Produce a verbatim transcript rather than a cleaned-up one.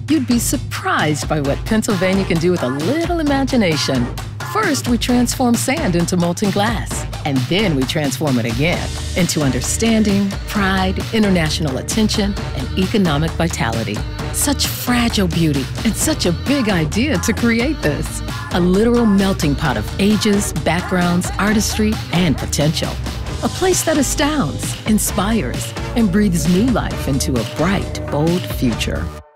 You'd be surprised by what Pennsylvania can do with a little imagination. First, we transform sand into molten glass, and then we transform it again into understanding, pride, international attention, and economic vitality. Such fragile beauty and such a big idea to create this. A literal melting pot of ages, backgrounds, artistry, and potential. A place that astounds, inspires, and breathes new life into a bright, bold future.